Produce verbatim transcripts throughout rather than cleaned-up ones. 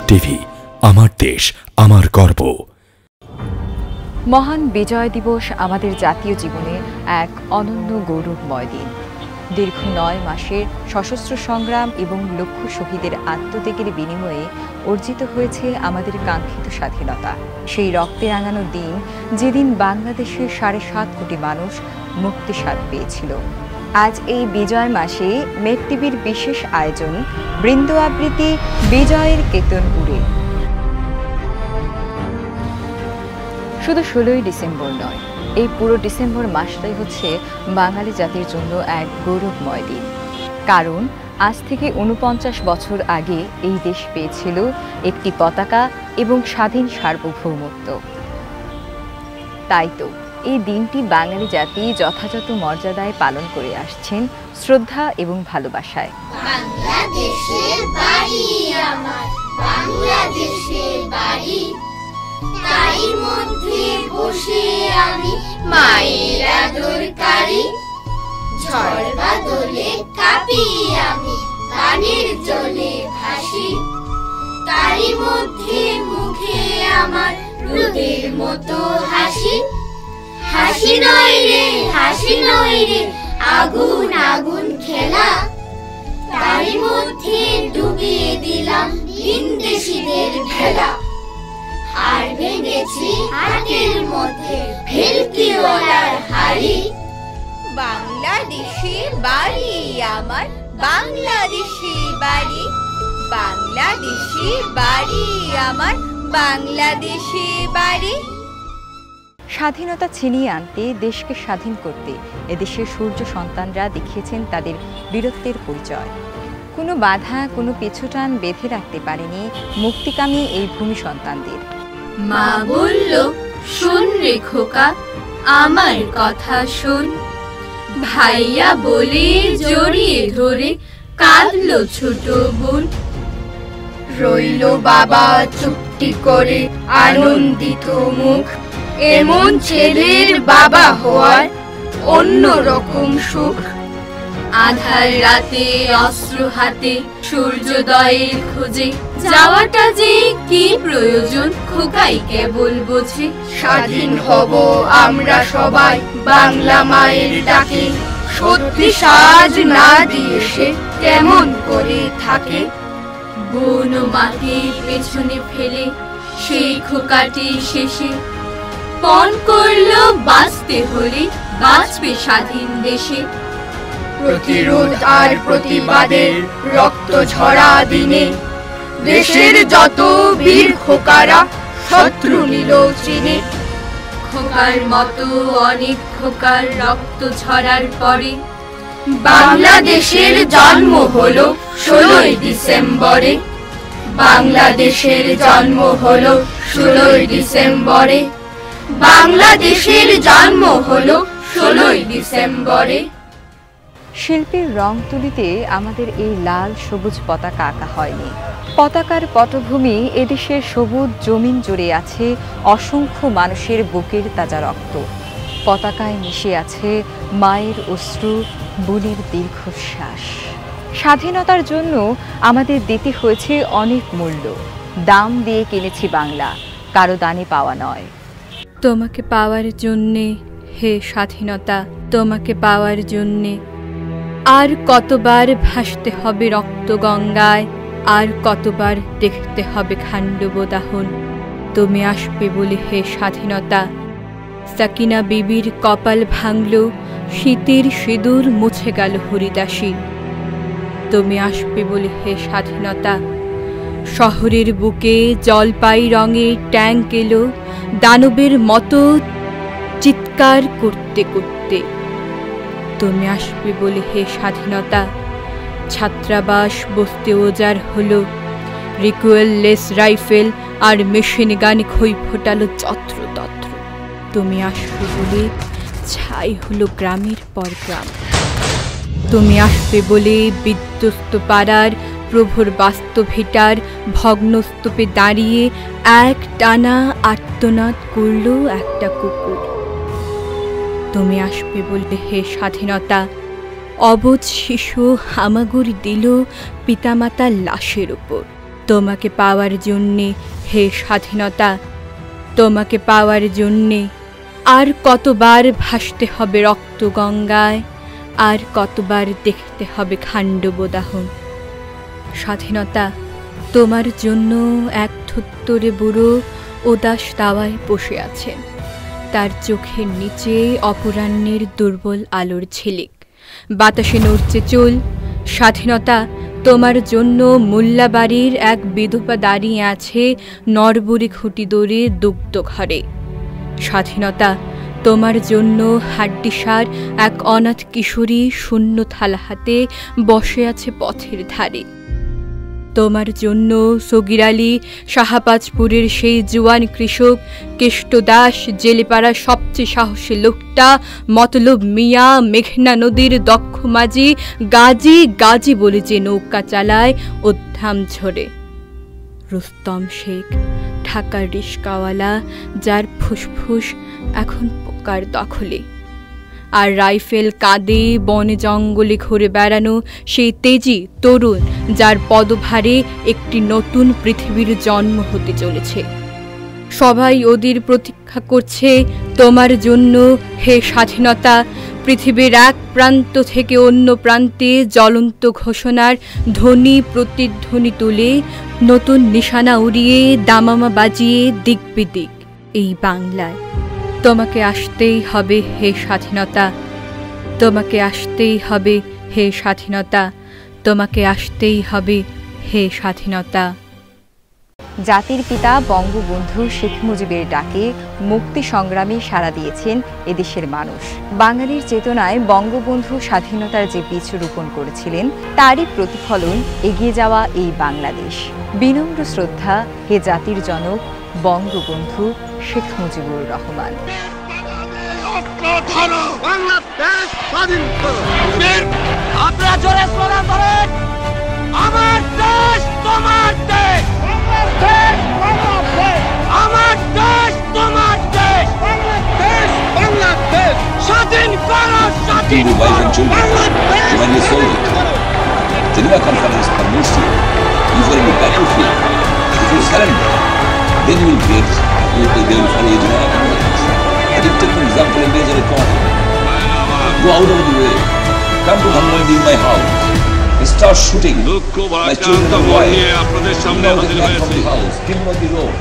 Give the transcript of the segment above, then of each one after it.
TV, আমার দেশ আমার গর্ব। মহান বিজয় দিবস আমাদের জাতীয় জীবনে এক অনন্য গৌরবময় দিন। দীর্ঘ নয় মাসের সশস্ত্র সংগ্রাম এবং লক্ষ শহীদের আত্মত্যাগের বিনিময়ে অর্জিত হয়েছে আমাদের কাঙ্ক্ষিত স্বাধীনতা। সেই রক্তে রাঙানো দিন, যেদিন বাংলাদেশের সাড়ে সাত কোটি মানুষ মুক্তি স্বাদ পেয়েছিল। আজ এই বিজয় মাসে মেট টিভির বিশেষ আয়োজন বৃন্দ আবৃত্তি বিজয়ের কেতন উড়ে। শুধু ষোলোই ডিসেম্বর নয়, এই পুরো ডিসেম্বর মাসটাই হচ্ছে বাঙালি জাতির জন্য এক গৌরবময় দিন। কারণ আজ থেকে উনপঞ্চাশ বছর আগে এই দেশ পেয়েছিল একটি পতাকা এবং স্বাধীন সার্বভৌমত্ব। তাই তো এই দিনটি বাঙালি জাতি যথাযথ মর্যাদায় পালন করে আসছেন শ্রদ্ধা এবং ভালোবাসায়। বাংলাদেশের বাড়ি আমার, বাংলাদেশের বাড়ি, তাই মধ্যে বসে আমি মায়ের আদরকারী। ঝড় বাদলে কাঁপি আমি, পানির জলে ভাসি, তারই মধ্যে মুখে আমার রোদের মতো হাসি। হাসি নয় রে, হাসি নয় রে, আগুন আগুন খেলা, তারই মধ্যে ডুবিয়ে দিলাম ভিনদেশীদের ভেলা। আর ভেঙেছি হাতের মধ্যে ভেলকিওয়ালার হাড়ি। বাংলাদেশে বাড়ি আমার, বাংলাদেশে বাড়ি, বাংলাদেশে বাড়ি আমার, বাংলাদেশে বাড়ি। স্বাধীনতা ছিনিয়ে আনতে, দেশকে স্বাধীন করতে এদেশের সূর্য সন্তানরা দেখিয়েছেন তাদের বীরত্বের পরিচয়। কোনো বাধা, কোনো পিছুটান বেঁধে রাখতে পারেনি মুক্তিকামী এই ভূমি সন্তানদের। মা বলল, শোন রে খোকা, আমার কথা শোন। ভাইয়া বলে জড়িয়ে ধরে কাঁদলো ছোট বোন। রইল বাবা চুপটি করে আনন্দিত মুখ। এমন ছেলের বাবা হওয়ার অন্য রকম সুখ। আধার রাতে অস্ত্র হাতে সূর্যোদয়ের খোঁজে যাওয়াটা যে কি প্রয়োজন খোকাই কেবল বোঝে। স্বাধীন হব আমরা সবাই বাংলা মায়ের ডাকে, সত্যি সাজ না দিয়ে সে কেমন করে থাকে। বন মাকে পেছনে ফেলে সেই খোকাটি শেষে পণ করলো বাঁচতে হলে বাঁচবে স্বাধীন দেশে। প্রতিরোধ আর প্রতিবাদের রক্ত ঝরা দিনে দেশের যত বীর খোকারা শত্রু নিল চিনে। খোকার মতো অনেক খোকার রক্ত ঝরার পরে বাংলাদেশের জন্ম হলো ষোলোই ডিসেম্বরে। বাংলাদেশের জন্ম হলো ষোলোই ডিসেম্বরে। বাংলাদেশের জন্ম হলো ষোলোই ডিসেম্বরে। শিল্পীর রং তুলিতে আমাদের এই লাল সবুজ পতাকা আঁকা হয়নি। পতাকার পটভূমি এদেশের সবুজ জমিন জুড়ে আছে অসংখ্য মানুষের বুকের তাজা রক্ত। পতাকায় মিশে আছে মায়ের অশ্রু, বোনের দীর্ঘশ্বাস। স্বাধীনতার জন্য আমাদের দিতে হয়েছে অনেক মূল্য। দাম দিয়ে কিনেছি বাংলা, কারো দানে পাওয়া নয়। তোমাকে পাওয়ার জন্যে হে স্বাধীনতা, তোমাকে পাওয়ার জন্যে আর কতবার ভাসতে হবে রক্ত গঙ্গায়, আর কতবার দেখতে হবে খান্ডব দাহন। তুমি আসবে বলে হে স্বাধীনতা। সাকিনা বিবির কপাল ভাঙল, শীতের সিঁদুর মুছে গেল হরিদাসী। তুমি আসবে বলে হে স্বাধীনতা। শহরের বুকে জলপাই রঙে ট্যাঙ্ক এলো দানবের মতো চিৎকার করতে করতে। তুমি আসবে বলে হে স্বাধীনতা। ছাত্রাবাস বসতে ওজার হলো, রিকোয়েললেস রাইফেল আর মেশিন গান খই ফোটালো যত্র তত্র। তুমি আসবে বলে ছাই হলো গ্রামের পর গ্রাম। তুমি আসবে বলে বিধ্বস্ত পাড়ার প্রভুর বাস্তব ভিটার ভগ্নস্তূপে দাঁড়িয়ে এক টানা আর্তনাদ করল একটা কুকুর। তুমি আসবে বলতে হে স্বাধীনতা। অবুঝ শিশু হামাগুড়ি দিল পিতামাতার লাশের উপর। তোমাকে পাওয়ার জন্যে হে স্বাধীনতা, তোমাকে পাওয়ার জন্যে আর কতবার ভাসতে হবে রক্ত গঙ্গায়, আর কতবার দেখতে হবে খাণ্ডবদাহন। স্বাধীনতা, তোমার জন্য এক ধুত্তরে বুড়ো উদাস দাওয়ায় বসে আছেন, তার চোখের নিচে অপরাহ্নের দুর্বল আলোর ঝিলিক, বাতাসে নড়ছে চুল। স্বাধীনতা, তোমার জন্য মোল্লাবাড়ির এক বিধবা দাঁড়িয়ে আছে নরবুরি খুঁটি দৌড়ে দুগ্ধ ঘরে। স্বাধীনতা, তোমার জন্য হাড্ডিসার এক অনাথ কিশোরী শূন্য থালা হাতে বসে আছে পথের ধারে। তোমার জন্য সগির আলী, শাহবাজপুরের সেই জুয়ান কৃষক, কেষ্টদাস, জেলেপাড়ার সবচেয়ে সাহসী লোকটা, মতলব মিয়া, মেঘনা নদীর দক্ষ মাঝি, গাজী গাজী বলে যে নৌকা চালায় উদ্ধাম ঝরে। রুস্তম শেখ, ঢাকার রিস্কাওয়ালা, যার ফুসফুস এখন পোকার দখলে। আর রাইফেল কাঁধে বনে জঙ্গলে ঘুরে বেড়ানো সেই তেজি তরুণ, যার পদভারে একটি নতুন পৃথিবীর জন্ম হতে চলেছে। সবাই ওদের প্রতীক্ষা করছে তোমার জন্য হে স্বাধীনতা। পৃথিবীর এক প্রান্ত থেকে অন্য প্রান্তে জ্বলন্ত ঘোষণার ধ্বনি প্রতিধ্বনি তুলে, নতুন নিশানা উড়িয়ে দামামা বাজিয়ে দিক বিদিক এই বাংলায়। তোমাকে আসতেই হবে হে স্বাধীনতা, তোমাকে আসতেই হবে হে স্বাধীনতা, তোমাকে আসতেই হবে হে স্বাধীনতা। জাতির পিতা বঙ্গবন্ধু শেখ মুজিবের ডাকে মুক্তি সংগ্রামে সাড়া দিয়েছেন এদেশের মানুষ। বাঙালির চেতনায় বঙ্গবন্ধু স্বাধীনতার যে বীজ রোপণ করেছিলেন, তারই প্রতিফলন এগিয়ে যাওয়া এই বাংলাদেশ। বিনম্র শ্রদ্ধা হে জাতির জনক বঙ্গবন্ধু শেখ মুজিবুর রহমান। আপনারা জোরে স্লোগান করেন, আমার দেশ তোমার দেশ, আমার দেশ তোমার দেশ, বাংলাদেশ স্বাধীন করো, স্বাধীন করো Bangladesh. Geneva Conference permits you, you are in the battlefield. If you surrender, then you will get, you will they will follow Geneva Conference. But if take for example a major economy, go out of the way, come to Dhanmondi in my house, and start shooting my children and wife, bring out the gun from the house, kill them on the road.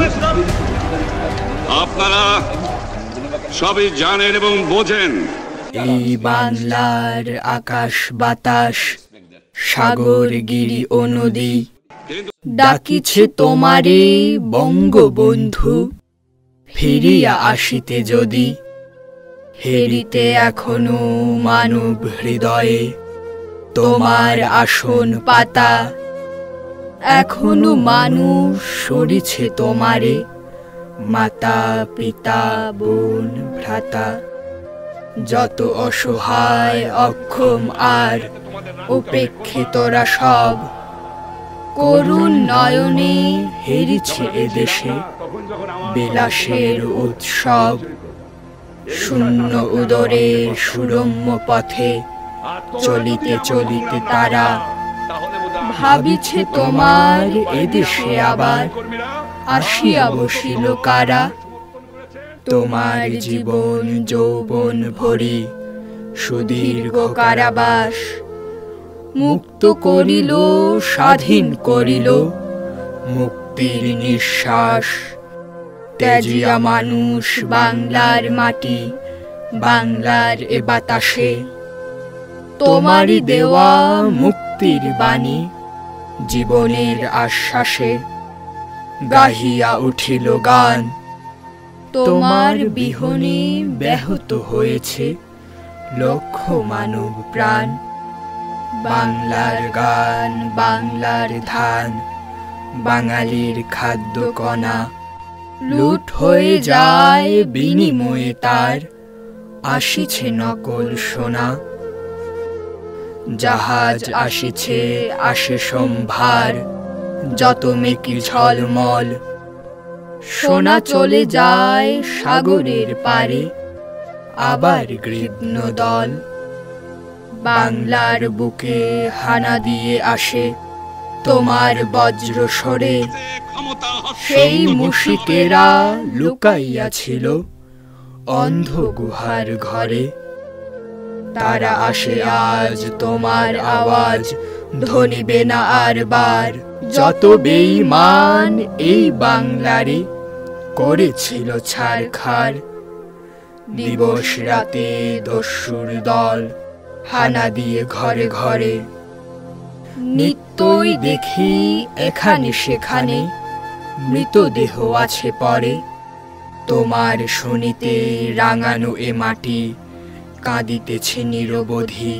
আপনারা সবই জানেন এবং বোঝেন, এই বাংলার আকাশ বাতাস, সাগর গিরি ও নদী ডাকিছে তোমারে বঙ্গবন্ধু, ফিরিয়া আসিতে যদি। হেরিতে এখনো মানব হৃদয়ে তোমার আসন পাতা, এখনো মানুষ সরিছে তোমারে মাতা পিতা বোন ভ্রাতা। যত অসহায় অক্ষম আর উপেক্ষিতরা সব, করুণ নয়নে হেরিছে এদেশে বিলাসের উৎসব। শূন্য উদরে সুরম্য পথে চলিতে চলিতে তারা, ভাবিছে তোমার এদেশে আবার আসিয়া বসিল কারা। তোমার জীবন যৌবন ভরি সুদীর্ঘ কারাবাস, মুক্ত করিল স্বাধীন করিল মুক্তির নিঃশ্বাস। ত্যাজিয়া মানুষ বাংলার মাটি, বাংলার এ বাতাসে তোমারই দেওয়া মুক্তির বাণী জীবনের আশ্বাসে। গাহিয়া উঠিল গান, তোমার বিহনে ব্যাহত হয়েছে লক্ষ মানব প্রাণ। বাংলার গান বাংলার ধান, বাঙালির খাদ্য কণা, লুট হয়ে যায় বিনিময়ে তার আসিছে নকল সোনা। জাহাজ আসিছে আসে সম্ভার, যত মেকি ঝলমল, সোনা চলে যায় সাগরের পারে আবার গৃহ্ণ দল। বাংলার বুকে হানা দিয়ে আসে তোমার বজ্র সরে সেই মুশিকেরা লুকাইয়া ছিল অন্ধ গুহার ঘরে। তারা আসে আজ তোমার আওয়াজ ধ্বনিবে না আর বার। যত বেঈমান এই বাংলারে করেছিল ছারখার। দিবস রাতে দস্যুর দল হানা দিয়ে ঘরে ঘরে। নিত্যই দেখি এখানে সেখানে মৃতদেহ আছে পরে। তোমার শুনিতে রাঙানো এ মাটি কাঁদিতেছে নিরবধি।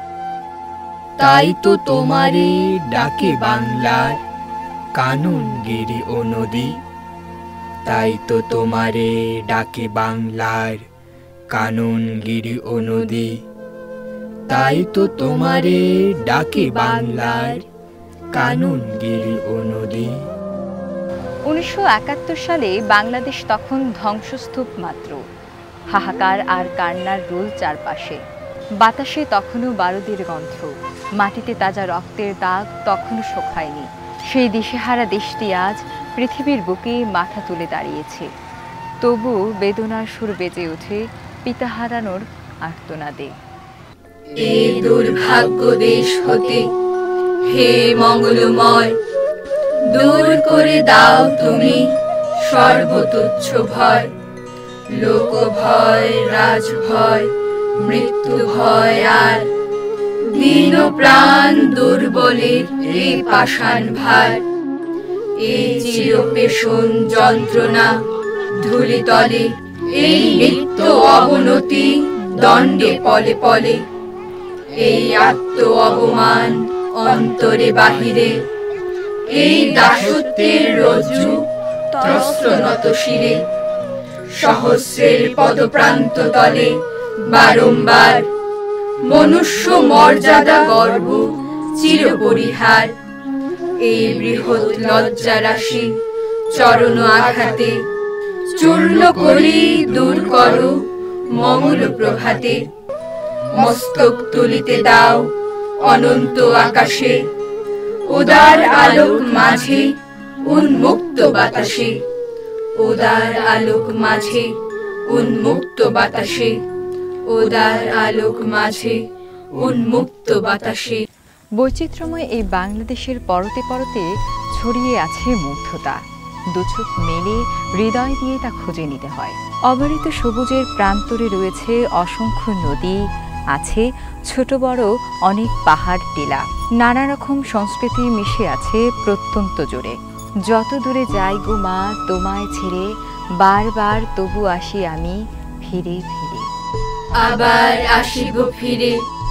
তাই তো তোমারে ডাকে বাংলার কানুনগিরি ও নদী। তাই তো তোমারে ডাকে বাংলার কানুনগিরি ও নদী। তাই তো তোমারে ডাকে বাংলার কানুনগিরি ও নদী। উনিশশো একাত্তর সালে বাংলাদেশ তখন ধ্বংসস্তূপ মাত্র। হাহাকার আর কান্নার রোল চারপাশে। বাতাসে তখনও বারুদের গন্ধ। মাটিতে তাজা রক্তের দাগ তখনও শুকায়নি। সেই দিশেহারা দেশটি আজ পৃথিবীর বুকে মাথা তুলে দাঁড়িয়েছে। তবু বেদনার সুর বেজে ওঠে পিতা হারানোর আর্তনাদে। এই দুর্ভাগ্য দেশ হতে হে মঙ্গলময়, দূর করে দাও তুমি সর্বতুচ্ছ ভয়। লোক ভয়, রাজ ভয়, মৃত্যু ভয় আর দীন প্রাণ দুর্বলের এই পাষাণ ভার। এই চিরপেশন যন্ত্রণা ধূলিতলে, এই নিত্য অবনতি দণ্ডে পলে পলে। এই আত্ম অপমান অন্তরে বাহিরে, এই দাসত্বের রজ্জু ত্রস্ত নত শিরে। সহস্রের পদপ্রান্ত তলে বারংবার মনুষ্য মর্যাদা গর্ব চিরপরিহার। এই বৃহৎ লজ্জা রাশি চরণ আঘাতে চূর্ণ করি দূর করো মঙ্গল প্রভাতে। মস্তক তুলিতে দাও অনন্ত আকাশে, উদার আলোক মাঝে উন্মুক্ত বাতাসে। উদার আলোক মাঝে উন্মুক্ত বাতাসে। উদার আলোক মাঝে উন্মুক্ত বাতাসে। বৈচিত্র্যময় এই বাংলাদেশের পরতে পরতে ছড়িয়ে আছে মুগ্ধতা। দুচোখ মেলে হৃদয় দিয়ে তা খুঁজে নিতে হয়। অবারিত সবুজের প্রান্তরে রয়েছে অসংখ্য নদী, আছে ছোট বড় অনেক পাহাড় টিলা। নানা রকম সংস্কৃতি মিশে আছে প্রত্যন্ত জুড়ে। যত দূরে যাই গো মা তোমায় ছেড়ে, বারবার তবু আসি আমি ফিরে ফিরে। আবার আসিব ফিরে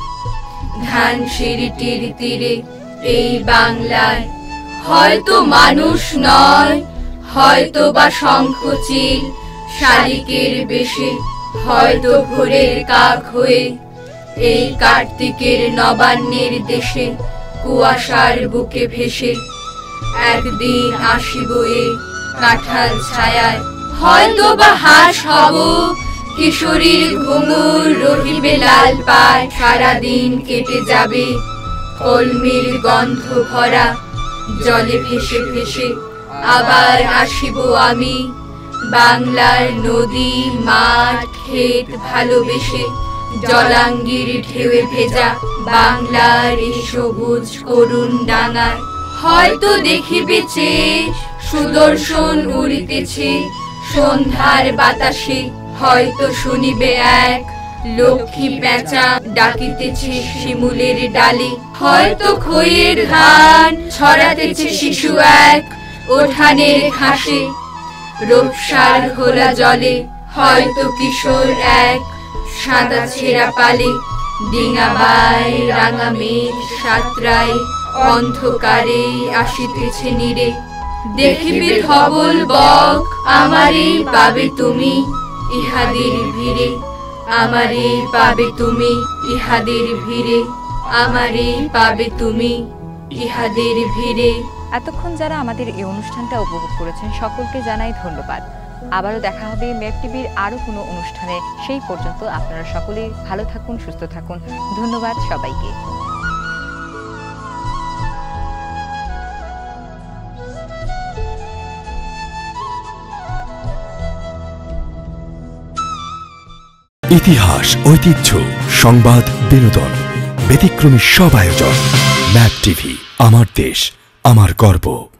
ধানসিঁড়িটির তীরে এই বাংলায়। হয়তো মানুষ নয়, হয়তো বা শঙ্খচিল শালিকের বেশে, হয়তো ভোরের কাক হয়ে এই কার্তিকের নবান্নের দেশে কুয়াশার বুকে ভেসে। একদিন আসিব এ কাঁঠাল ছায়ায়, হয়তো বা হাঁস হব কিশোরীর ঘুঙুর রহিবে লাল পায়। সারাদিন কেটে যাবে কলমির গন্ধ ভরা জলে ভেসে ভেসে। আবার আসিব আমি বাংলার নদী মাঠ ক্ষেত ভালোবেসে। জলাঙ্গির ঢেউয়ে ভেজা বাংলার এই সবুজ করুণ ডাঙায়। হয়তো দেখিবে চেয়ে সুদর্শন উড়িতেছে সন্ধ্যার বাতাসে। হয়তো শুনিবে এক লক্ষ্মী পেঁচা ডাকিতেছে শিমুলের ডালে। হয়তো খইয়ের ধান ছড়াতেছে শিশু এক উঠানের ঘাসে রূপসার ঘোলা জলে। হয়তো কিশোর এক সাদা ছেঁড়া পালে ডিঙাবাই রাঙা মেঘ সাতরায় অন্ধকারে আসিতেছে নীরে। দেখিবে ধবল বক আমারে পাবে তুমি ইহাদের ভিড়ে। আমারে পাবে তুমি ইহাদের ভিড়ে। আমারে পাবে তুমি ইহাদের ভিড়ে। এতক্ষণ যারা আমাদের এই অনুষ্ঠানটা উপভোগ করেছেন সকলকে জানাই ধন্যবাদ। আবারও দেখা হবে ম্যাপ টিভির আরও কোনো অনুষ্ঠানে। সেই পর্যন্ত আপনারা সকলে ভালো থাকুন, সুস্থ থাকুন। ধন্যবাদ সবাইকে। ইতিহাস, ঐতিহ্য, সংবাদ, বিনোদন, ব্যতিক্রমী সব আয়োজন। ম্যাপ টিভি, আমার দেশ, আমার গর্ব।